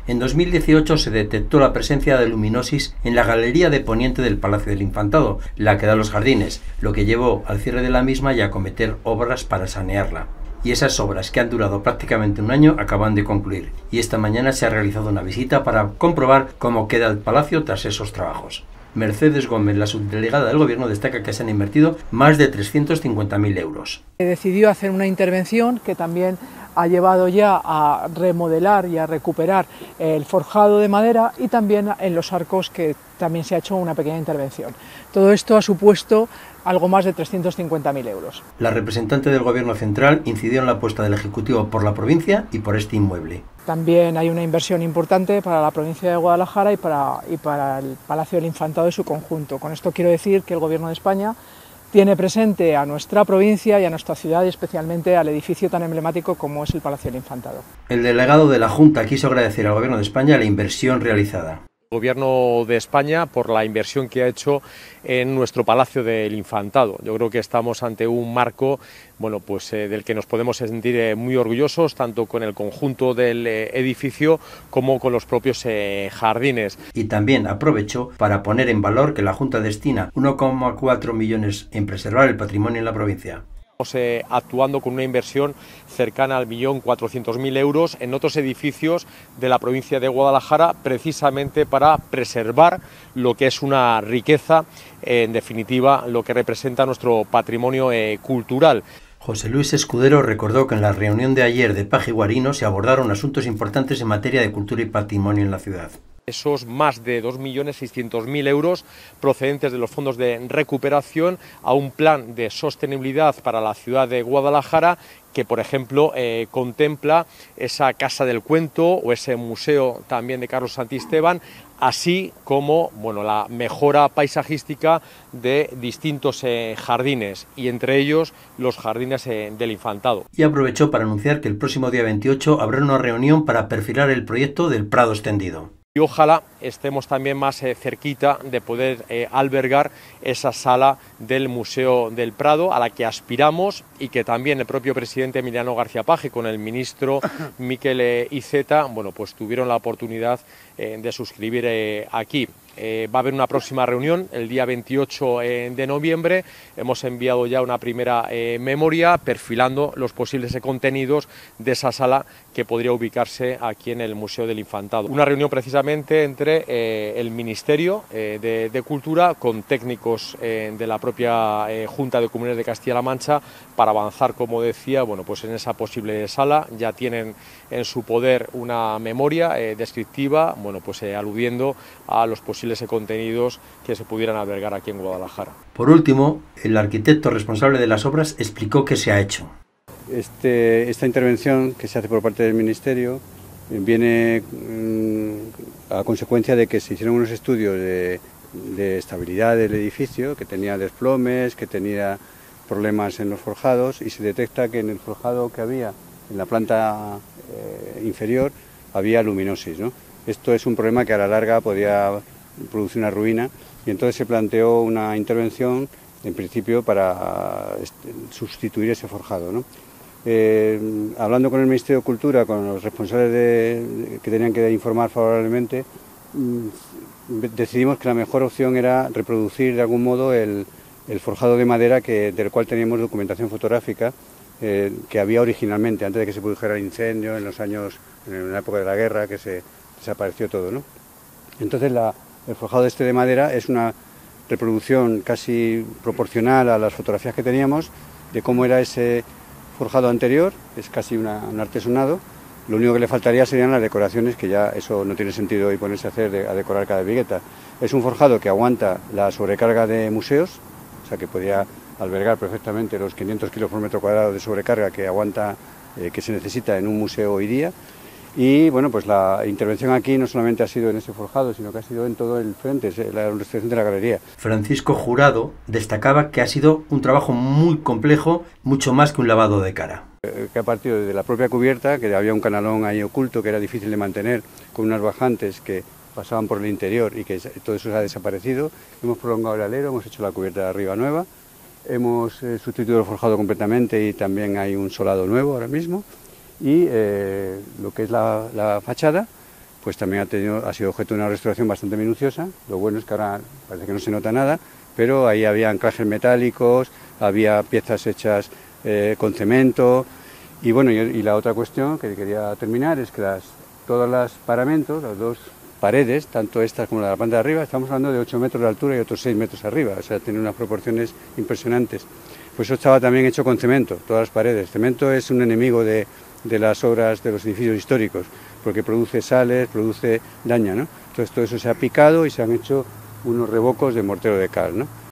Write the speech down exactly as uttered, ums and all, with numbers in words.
En dos mil dieciocho se detectó la presencia de luminosis en la galería de poniente del Palacio del Infantado, la que da a los jardines, lo que llevó al cierre de la misma y a acometer obras para sanearla. Y esas obras, que han durado prácticamente un año, acaban de concluir. Y esta mañana se ha realizado una visita para comprobar cómo queda el palacio tras esos trabajos. Mercedes Gómez, la subdelegada del Gobierno, destaca que se han invertido más de trescientos cincuenta mil euros. Decidió hacer una intervención que también ha llevado ya a remodelar y a recuperar el forjado de madera, y también en los arcos, que también se ha hecho una pequeña intervención. Todo esto ha supuesto algo más de trescientos cincuenta mil euros. La representante del Gobierno central incidió en la apuesta del Ejecutivo por la provincia y por este inmueble. También hay una inversión importante para la provincia de Guadalajara y para, y para el Palacio del Infantado y su conjunto. Con esto quiero decir que el Gobierno de España tiene presente a nuestra provincia y a nuestra ciudad, y especialmente al edificio tan emblemático como es el Palacio del Infantado. El delegado de la Junta quiso agradecer al Gobierno de España la inversión realizada. Gobierno de España por la inversión que ha hecho en nuestro Palacio del Infantado. Yo creo que estamos ante un marco, bueno, pues eh, del que nos podemos sentir eh, muy orgullosos, tanto con el conjunto del eh, edificio como con los propios eh, jardines. Y también aprovechó para poner en valor que la Junta destina uno coma cuatro millones en preservar el patrimonio en la provincia. Estamos eh, actuando con una inversión cercana al millón cuatrocientos mil euros en otros edificios de la provincia de Guadalajara, precisamente para preservar lo que es una riqueza, eh, en definitiva, lo que representa nuestro patrimonio eh, cultural. José Luis Escudero recordó que en la reunión de ayer de Paje y Guarino se abordaron asuntos importantes en materia de cultura y patrimonio en la ciudad. Esos más de dos millones seiscientos mil euros procedentes de los fondos de recuperación a un plan de sostenibilidad para la ciudad de Guadalajara, que por ejemplo eh, contempla esa Casa del Cuento o ese museo también de Carlos Santisteban, así como, bueno, la mejora paisajística de distintos eh, jardines, y entre ellos los jardines eh, del Infantado. Y aprovechó para anunciar que el próximo día veintiocho habrá una reunión para perfilar el proyecto del Prado extendido. Y ojalá estemos también más eh, cerquita de poder eh, albergar esa sala del Museo del Prado, a la que aspiramos, y que también el propio presidente Emiliano García Paje con el ministro Miquel eh, Iceta, bueno, pues tuvieron la oportunidad eh, de suscribir eh, aquí. Eh, va a haber una próxima reunión el día veintiocho eh, de noviembre. Hemos enviado ya una primera eh, memoria perfilando los posibles contenidos de esa sala que podría ubicarse aquí en el Museo del Infantado. Una reunión precisamente entre eh, el Ministerio eh, de, de Cultura con técnicos eh, de la propia eh, Junta de Comunidades de Castilla-La Mancha para avanzar, como decía, bueno, pues en esa posible sala. Ya tienen en su poder una memoria eh, descriptiva, bueno, pues eh, aludiendo a los posibles contenidos que se pudieran albergar aquí en Guadalajara. Por último, el arquitecto responsable de las obras explicó qué se ha hecho. Este, esta intervención que se hace por parte del Ministerio viene mmm, a consecuencia de que se hicieron unos estudios de, de estabilidad del edificio, que tenía desplomes, que tenía problemas en los forjados, y se detecta que en el forjado que había en la planta eh, inferior había luminosis, ¿no? Esto es un problema que a la larga podía producir una ruina, y entonces se planteó una intervención en principio para sustituir ese forjado, ¿no? Eh, hablando con el Ministerio de Cultura, con los responsables de, que tenían que informar favorablemente, decidimos que la mejor opción era reproducir de algún modo el, el forjado de madera que, del cual teníamos documentación fotográfica eh, que había originalmente, antes de que se produjera el incendio, en los años, en la época de la guerra, que se desapareció todo, ¿no? Entonces la, el forjado este de madera es una reproducción casi proporcional a las fotografías que teníamos de cómo era ese forjado anterior, es casi una, un artesonado. Lo único que le faltaría serían las decoraciones, que ya eso no tiene sentido hoy ponerse a hacer, de, a decorar cada vigueta. Es un forjado que aguanta la sobrecarga de museos, o sea que podría albergar perfectamente los quinientos kilos por metro cuadrado de sobrecarga que aguanta, eh, que se necesita en un museo hoy día. Y bueno, pues la intervención aquí no solamente ha sido en ese forjado, sino que ha sido en todo el frente, la restauración de la galería. Francisco Jurado destacaba que ha sido un trabajo muy complejo, mucho más que un lavado de cara. Que ha partido desde la propia cubierta, que había un canalón ahí oculto que era difícil de mantener, con unas bajantes que pasaban por el interior, y que todo eso ha desaparecido. Hemos prolongado el alero, hemos hecho la cubierta de arriba nueva, hemos eh, sustituido el forjado completamente, y también hay un solado nuevo ahora mismo. Y eh, lo que es la, la fachada, pues también ha, tenido, ha sido objeto de una restauración bastante minuciosa. Lo bueno es que ahora parece que no se nota nada, pero ahí había anclajes metálicos, había piezas hechas eh, con cemento. Y bueno, y, y la otra cuestión que quería terminar es que las, todos los paramentos, las dos paredes, tanto estas como la de la planta de arriba, estamos hablando de ocho metros de altura y otros seis metros arriba, o sea, tiene unas proporciones impresionantes. Pues eso estaba también hecho con cemento, todas las paredes. Cemento es un enemigo de, de las obras de los edificios históricos, porque produce sales, produce daño, ¿no? Entonces todo eso se ha picado y se han hecho unos revocos de mortero de cal, ¿no?